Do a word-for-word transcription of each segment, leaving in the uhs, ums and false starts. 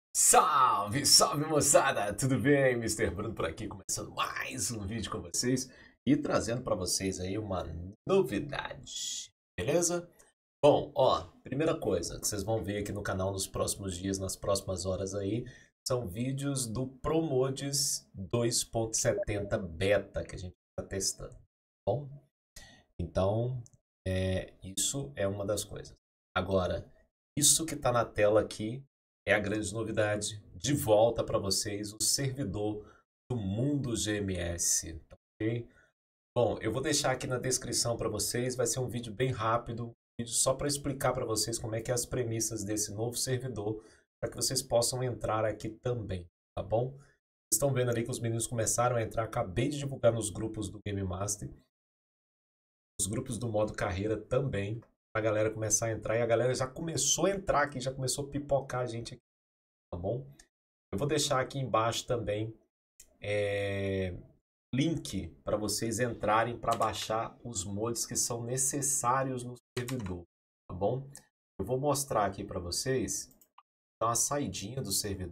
Salve, salve moçada! Tudo bem? mister Bruno por aqui, começando mais um vídeo com vocês e trazendo para vocês aí uma novidade, beleza? Bom, ó, primeira coisa que vocês vão ver aqui no canal nos próximos dias, nas próximas horas aí, são vídeos do ProMods dois ponto setenta Beta que a gente está testando, tá bom? Então, é, isso é uma das coisas. Agora, isso que está na tela aqui é a grande novidade. De volta para vocês, o servidor do Mundo G M S. Tá ok? Bom, eu vou deixar aqui na descrição para vocês. Vai ser um vídeo bem rápido, um vídeo só para explicar para vocês como é que é as premissas desse novo servidor, para que vocês possam entrar aqui também, tá bom? Vocês estão vendo ali que os meninos começaram a entrar. Acabei de divulgar nos grupos do Game Master, os grupos do modo carreira também, a galera começar a entrar, e a galera já começou a entrar aqui, já começou a pipocar a gente aqui, tá bom? Eu vou deixar aqui embaixo também é, link para vocês entrarem para baixar os mods que são necessários no servidor, tá bom? Eu vou mostrar aqui para vocês, dar uma saidinha do servidor,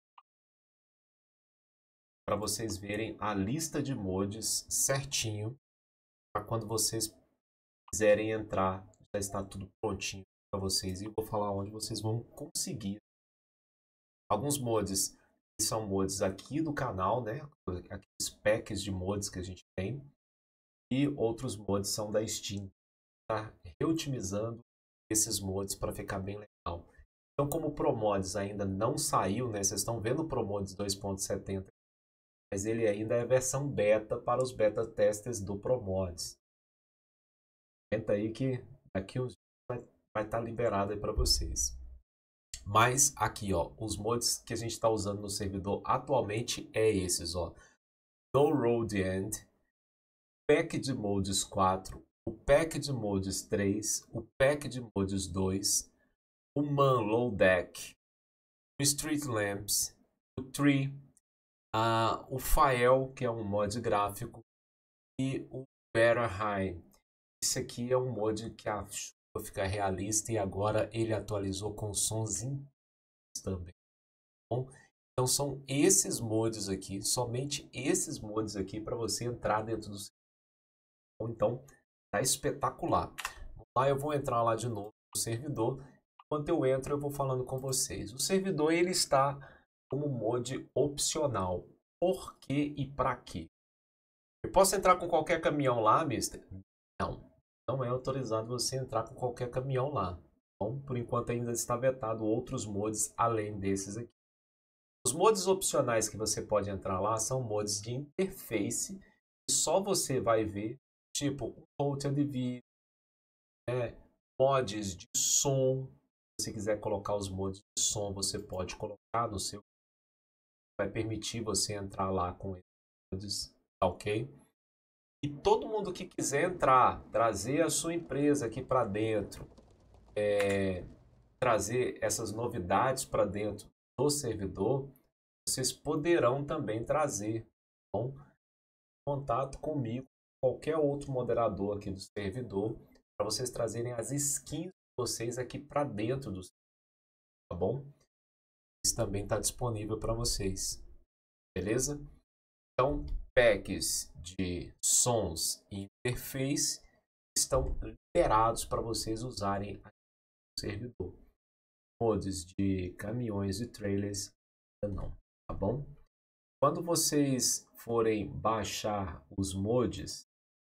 para vocês verem a lista de mods certinho, para quando vocês quiserem entrar, já está tudo prontinho para vocês e eu vou falar onde vocês vão conseguir. Alguns mods são mods aqui do canal, né? Aqueles packs de mods que a gente tem. E outros mods são da Steam. Tá reotimizando esses mods para ficar bem legal. Então, como o ProMods ainda não saiu, né? Vocês estão vendo o ProMods dois ponto setenta, mas ele ainda é versão beta para os beta testers do ProMods. Tenta aí que daqui uns dias vai estar vai tá liberado aí para vocês. Mas aqui, ó, os mods que a gente está usando no servidor atualmente é esses, ó. No Road End, Pack de Mods quatro, o Pack de Mods três, o Pack de Mods dois, o Man Low Deck, o Street Lamps, o Tree, uh, o Fael, que é um mod gráfico, e o Better High. Esse aqui é um mod que a chuva fica realista e agora ele atualizou com sons também. Bom, então são esses mods aqui, somente esses mods aqui para você entrar dentro do servidor. Então tá espetacular. Lá eu vou entrar lá de novo no servidor. Enquanto eu entro eu vou falando com vocês. O servidor ele está como mod opcional. Por que e para quê? Eu posso entrar com qualquer caminhão lá, mister? Não. Não é autorizado você entrar com qualquer caminhão lá. Bom, por enquanto ainda está vetado outros mods além desses aqui. Os mods opcionais que você pode entrar lá são mods de interface que só você vai ver, tipo um holder de vídeo, né? Mods de som. Se você quiser colocar os mods de som, você pode colocar no seu. Vai permitir você entrar lá com esses mods, tá ok? E todo mundo que quiser entrar, trazer a sua empresa aqui para dentro, é, trazer essas novidades para dentro do servidor, vocês poderão também trazer, bom, contato comigo, qualquer outro moderador aqui do servidor, para vocês trazerem as skins de vocês aqui para dentro do servidor, tá bom? Isso também está disponível para vocês, beleza? Então, packs de sons e interface estão liberados para vocês usarem aqui no servidor. Mods de caminhões e trailers não, tá bom? Quando vocês forem baixar os mods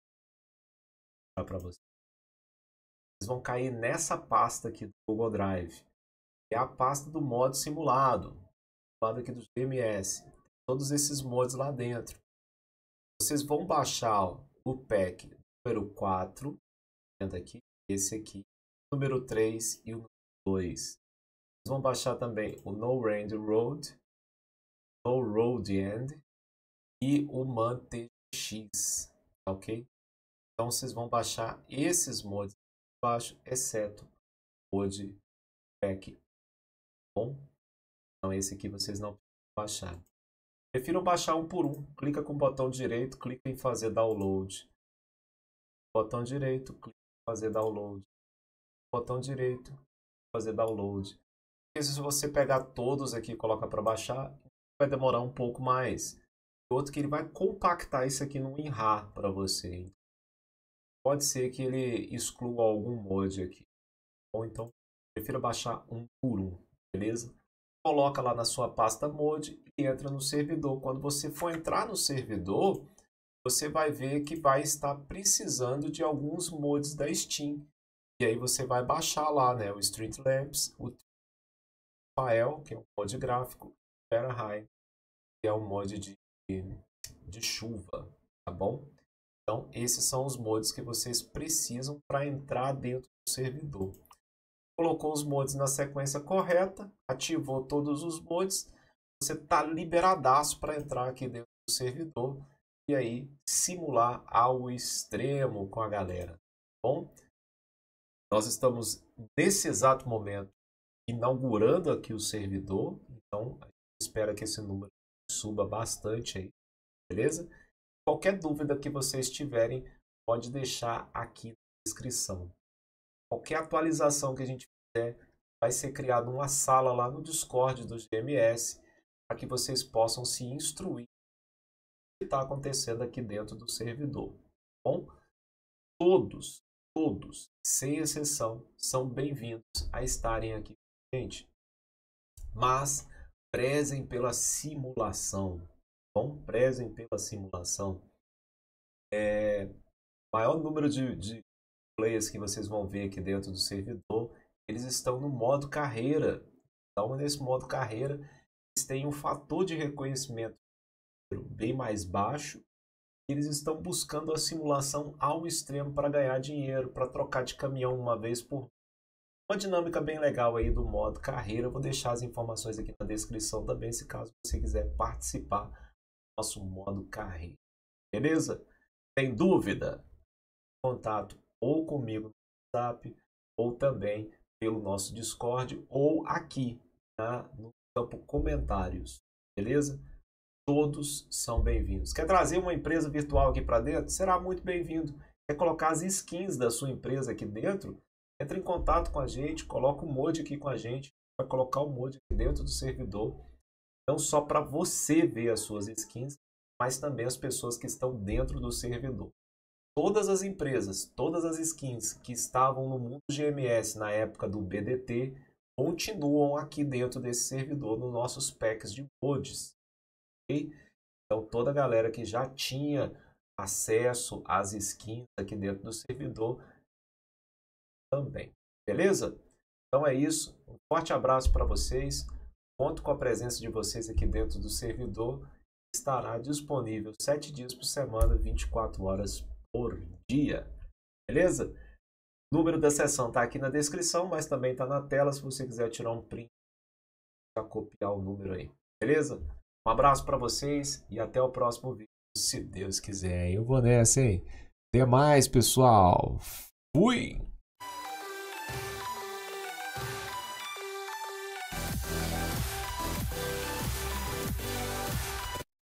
para vocês, vocês vão cair nessa pasta aqui do Google Drive, que é a pasta do mod simulado, do lado aqui do G M S. Todos esses mods lá dentro. Vocês vão baixar ó, o pack número quatro, aqui, esse aqui, número três e o número dois. Vocês vão baixar também o No Range Road, No Road End e o Man T X, ok? Então vocês vão baixar esses mods abaixo, exceto o mod pack, bom? Então esse aqui vocês não precisam baixar. Prefiram baixar um por um. Clica com o botão direito, clica em fazer download. Botão direito, clica em fazer download. Botão direito, fazer download. Porque se você pegar todos aqui e colocar para baixar, vai demorar um pouco mais. Outro que ele vai compactar isso aqui no WinRAR para você. Pode ser que ele exclua algum mod aqui. Ou então, prefira baixar um por um, beleza? Coloca lá na sua pasta mod e entra no servidor. Quando você for entrar no servidor, você vai ver que vai estar precisando de alguns mods da Steam. E aí você vai baixar lá, né, o Streetlamps, o Fael, que é um mod gráfico, Fahrenheit, que é um mod de, de chuva, tá bom? Então, esses são os mods que vocês precisam para entrar dentro do servidor. Colocou os mods na sequência correta, ativou todos os mods, você está liberadaço para entrar aqui dentro do servidor e aí simular ao extremo com a galera, tá bom? Nós estamos nesse exato momento inaugurando aqui o servidor, então a gente espera que esse número suba bastante aí, beleza? Qualquer dúvida que vocês tiverem, pode deixar aqui na descrição. Qualquer atualização que a gente fizer, vai ser criada uma sala lá no Discord do G M S, para que vocês possam se instruir o que está acontecendo aqui dentro do servidor. Tá bom? Todos, todos, sem exceção, são bem-vindos a estarem aqui com a gente. Mas prezem pela simulação. Bom, prezem pela simulação. É, o maior número de, de players que vocês vão ver aqui dentro do servidor, eles estão no modo carreira. Então, nesse modo carreira, eles têm um fator de reconhecimento bem mais baixo. Eles estão buscando a simulação ao extremo para ganhar dinheiro, para trocar de caminhão uma vez por uma dinâmica bem legal aí do modo carreira. Eu vou deixar as informações aqui na descrição também, se caso você quiser participar nosso modo carreira, beleza? Tem dúvida? Contato ou comigo no WhatsApp ou também pelo nosso Discord ou aqui tá? No campo comentários, beleza? Todos são bem-vindos. Quer trazer uma empresa virtual aqui para dentro? Será muito bem-vindo. Quer colocar as skins da sua empresa aqui dentro? Entre em contato com a gente, coloca o mod aqui com a gente, vai colocar o mod aqui dentro do servidor. Não só para você ver as suas skins, mas também as pessoas que estão dentro do servidor. Todas as empresas, todas as skins que estavam no mundo G M S na época do B D T, continuam aqui dentro desse servidor, nos nossos packs de mods. Okay? Então toda a galera que já tinha acesso às skins aqui dentro do servidor também. Beleza? Então é isso. Um forte abraço para vocês. Conto com a presença de vocês aqui dentro do servidor. Estará disponível sete dias por semana, vinte e quatro horas por dia. Beleza? O número da sessão está aqui na descrição, mas também está na tela se você quiser tirar um print para copiar o número aí. Beleza? Um abraço para vocês e até o próximo vídeo, se Deus quiser. Eu vou nessa, hein? Até mais, pessoal. Fui!